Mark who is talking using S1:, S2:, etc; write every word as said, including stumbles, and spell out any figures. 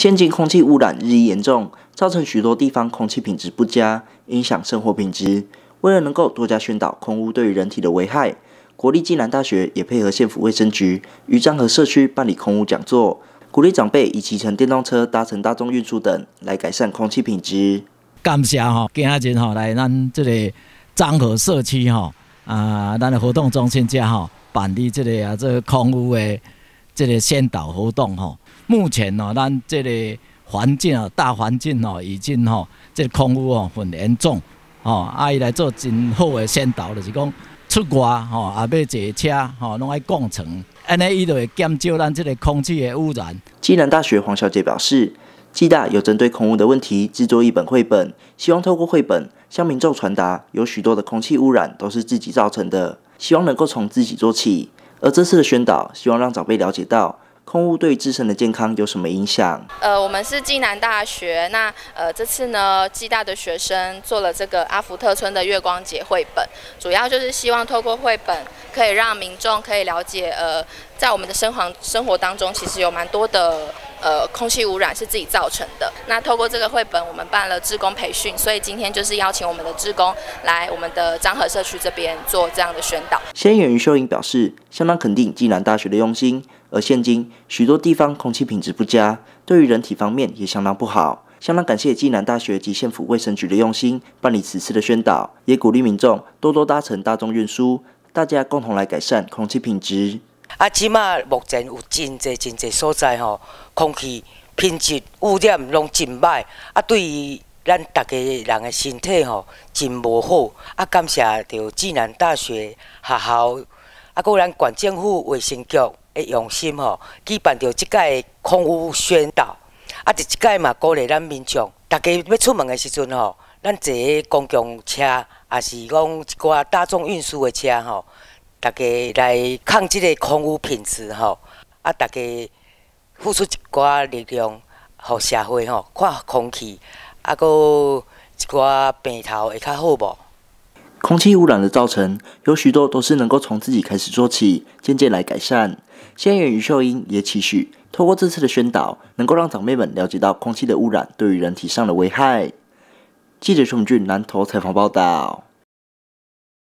S1: 现今空气污染日益严重，造成许多地方空气品质不佳，影响生活品质。为了能够多加宣导空污对于人体的危害，国立暨南大学也配合县府卫生局与漳和社区办理空污讲座，鼓励长辈以骑乘电动车、搭乘大众运输等来改善空气品质。
S2: 感谢吼，今仔日吼来咱这个漳和社区吼啊，咱的活动中心遮吼办理这个啊这个空污的这个宣导活动吼。目前哦，咱这个环境哦，大环境哦，已经吼这个空污哦很严重吼，啊伊来做真好的宣导，就是讲出外吼也要坐车吼，拢爱共乘，安尼伊就会减少咱这个空气的污染。
S1: 暨南大学黄小姐表示，暨大有针对空污的问题制作一本绘本，希望透过绘本向民众传达，有许多的空气污染都是自己造成的，希望能够从自己做起。而这次的宣导，希望让长辈了解到空污对于自身的健康有什么影响？
S3: 呃，我们是暨南大学，那呃这次呢，暨大的学生做了这个阿福特村的月光节绘本，主要就是希望透过绘本，可以让民众可以了解，呃，在我们的生活生活当中，其实有蛮多的呃空气污染是自己造成的。那透过这个绘本，我们办了志工培训，所以今天就是邀请我们的志工来我们的漳和社区这边做这样的宣导。
S1: 县议员于秀英表示，相当肯定暨南大学的用心。而现今许多地方空气品质不佳，对于人体方面也相当不好。相当感谢暨南大学及县府卫生局的用心，办理此次的宣导，也鼓励民众多多搭乘大众运输，大家共同来改善空气品质。
S4: 啊，即马目前有真侪真侪所在吼，空气品质污染拢真歹，啊，对于咱大家人的身体吼真无好。啊，感谢着暨南大学学校，啊，搁咱县政府卫生局的用心吼，举办着即届空污宣导。啊，伫即届嘛鼓励咱民众，大家要出门的时阵吼，咱坐公共车，也是讲一寡大众运输的车吼。大家来抗这个空污品质吼，啊，大家付出一寡力量，互社会吼看空气，啊，搁一寡病头会较好无？
S1: 空气污染的造成有许多都是能够从自己开始做起，渐渐来改善。县议员于秀英也期许，透过这次的宣导，能够让长辈们了解到空气的污染对于人体上的危害。记者熊俊南投采访报道。